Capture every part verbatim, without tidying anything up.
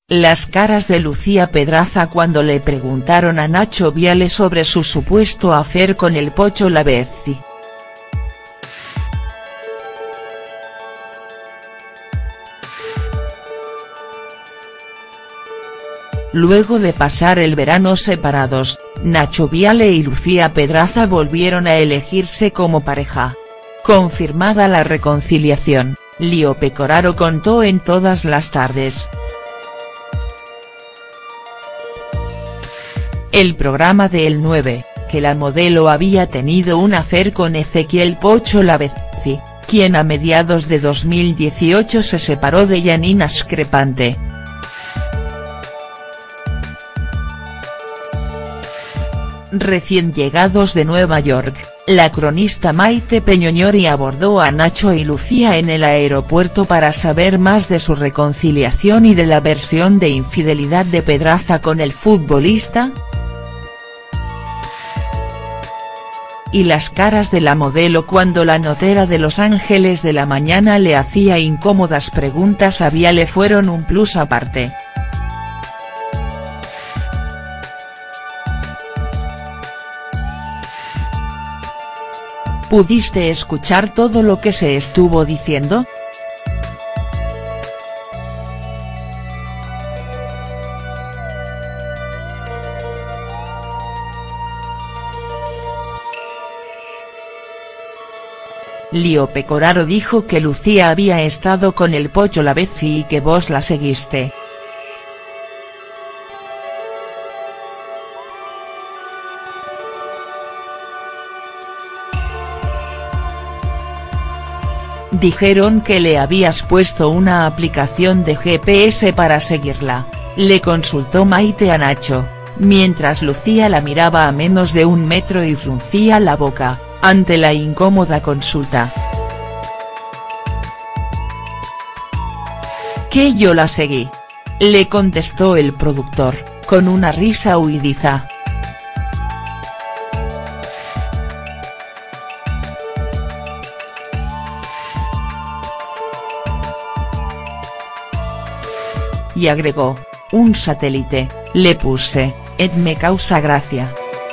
Las caras de Lucía Pedraza cuando le preguntaron a Nacho Viale sobre su supuesto affair con el Pocho Lavezzi. Luego de pasar el verano separados, Nacho Viale y Lucía Pedraza volvieron a elegirse como pareja. Confirmada la reconciliación, Lío Pecoraro contó en Todas las Tardes. El programa de El nueve, que la modelo había tenido un affair con Ezequiel Pocho Lavezzi, quien a mediados de dos mil dieciocho se separó de Janina Screpante. Recién llegados de Nueva York, la cronista Maite Peñoñori abordó a Nacho y Lucía en el aeropuerto para saber más de su reconciliación y de la versión de infidelidad de Pedraza con el futbolista. Y las caras de la modelo cuando la notera de Los Ángeles de la Mañana le hacía incómodas preguntas a Viale fueron un plus aparte. ¿Pudiste escuchar todo lo que se estuvo diciendo? Lío Pecoraro dijo que Lucía había estado con el Pocho Lavezzi y que vos la seguiste. Dijeron que le habías puesto una aplicación de G P S para seguirla, le consultó Maite a Nacho, mientras Lucía la miraba a menos de un metro y fruncía la boca, ante la incómoda consulta. «¿Que yo la seguí?», le contestó el productor, con una risa huidiza. Y agregó, «un satélite, le puse, et me causa gracia».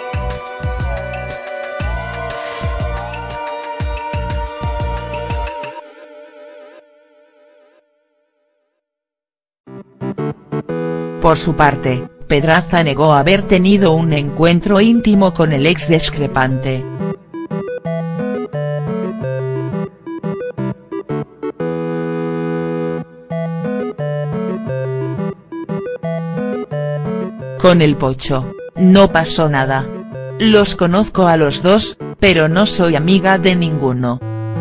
Por su parte, Pedraza negó haber tenido un encuentro íntimo con el ex de Screpante. Con el Pocho, no pasó nada. Los conozco a los dos, pero no soy amiga de ninguno.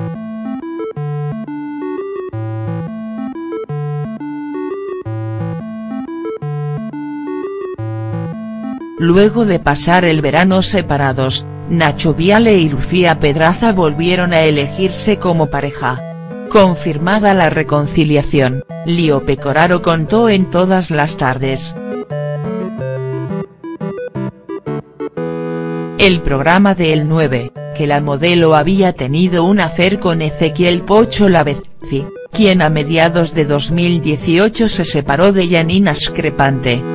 Luego de pasar el verano separados, Nacho Viale y Lucía Pedraza volvieron a elegirse como pareja. Confirmada la reconciliación, Lío Pecoraro contó en Todas las Tardes. El programa de El nueve, que la modelo había tenido un affair con Ezequiel Pocho Lavezzi, quien a mediados de dos mil dieciocho se separó de Janina Screpante.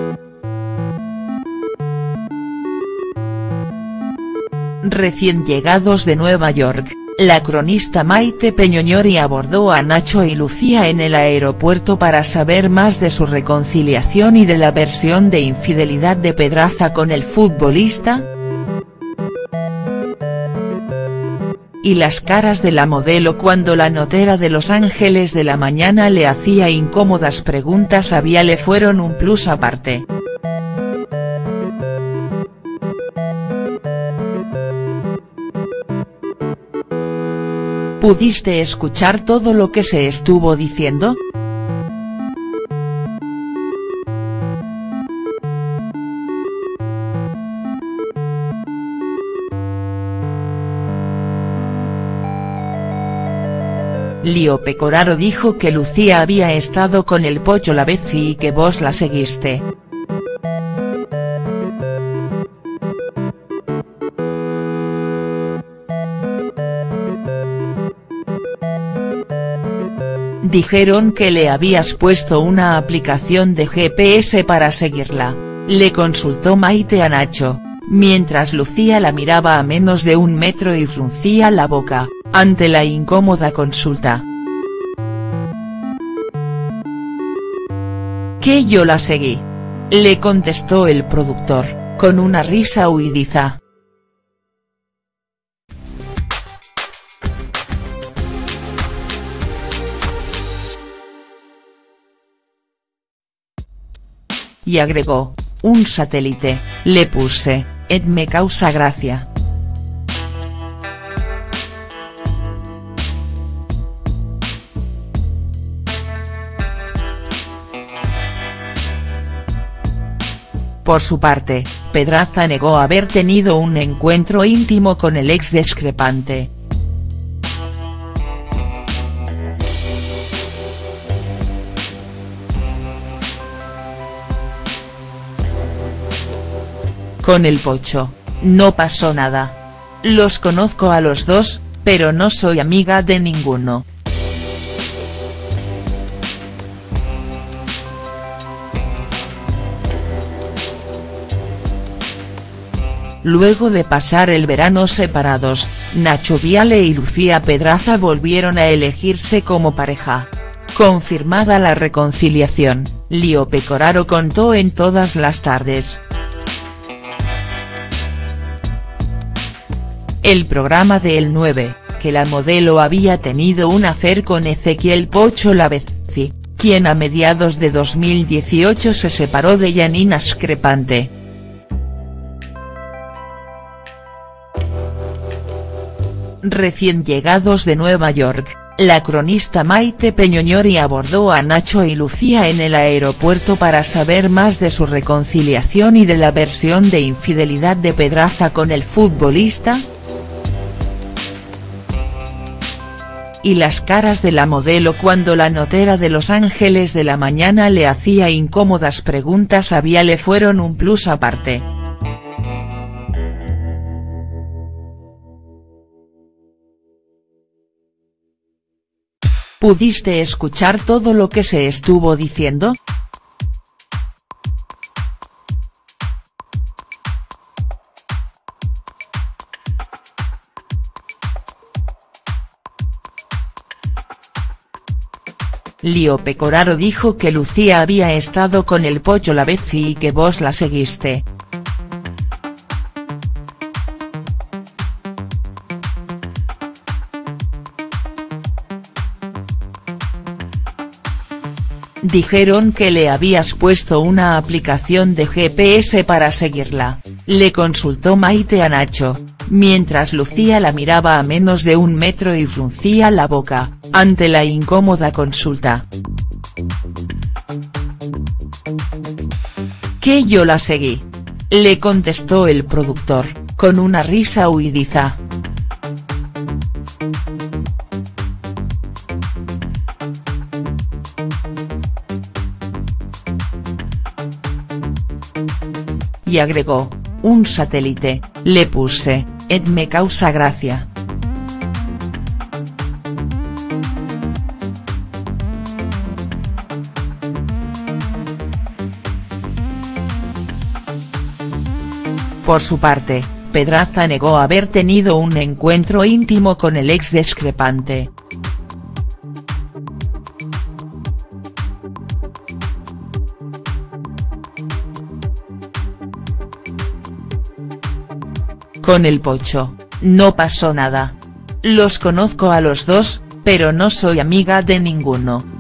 Recién llegados de Nueva York, la cronista Maite Peñoñori abordó a Nacho y Lucía en el aeropuerto para saber más de su reconciliación y de la versión de infidelidad de Pedraza con el futbolista. Y las caras de la modelo cuando la notera de Los Ángeles de la Mañana le hacía incómodas preguntas a Viale fueron un plus aparte. ¿Pudiste escuchar todo lo que se estuvo diciendo? Lío Pecoraro dijo que Lucía había estado con el Pocho Lavezzi y que vos la seguiste. Dijeron que le habías puesto una aplicación de G P S para seguirla, le consultó Maite a Nacho, mientras Lucía la miraba a menos de un metro y fruncía la boca, ante la incómoda consulta. «Que yo la seguí», le contestó el productor, con una risa huidiza. Y agregó, «Un satélite, le puse, et me causa gracia». Por su parte, Pedraza negó haber tenido un encuentro íntimo con el ex discrepante. Con el Pocho, no pasó nada. Los conozco a los dos, pero no soy amiga de ninguno. Luego de pasar el verano separados, Nacho Viale y Lucía Pedraza volvieron a elegirse como pareja. Confirmada la reconciliación, Lío Pecoraro contó en Todas las Tardes. El programa de El nueve, que la modelo había tenido un affair con Ezequiel Pocho Lavezzi, quien a mediados de dos mil dieciocho se separó de Janina Screpante. Recién llegados de Nueva York, la cronista Maite Peñoñori abordó a Nacho y Lucía en el aeropuerto para saber más de su reconciliación y de la versión de infidelidad de Pedraza con el futbolista. Y las caras de la modelo cuando la notera de Los Ángeles de la Mañana le hacía incómodas preguntas a Viale fueron un plus aparte. ¿Pudiste escuchar todo lo que se estuvo diciendo? Lío Pecoraro dijo que Lucía había estado con el Pocho Lavezzi y que vos la seguiste. Dijeron que le habías puesto una aplicación de G P S para seguirla, le consultó Maite a Nacho, mientras Lucía la miraba a menos de un metro y fruncía la boca, ante la incómoda consulta. «Que yo la seguí», le contestó el productor, con una risa huidiza. Y agregó, «Un satélite, le puse, et me causa gracia». Por su parte, Pedraza negó haber tenido un encuentro íntimo con el ex discrepante. Con el Pocho, no pasó nada. Los conozco a los dos, pero no soy amiga de ninguno.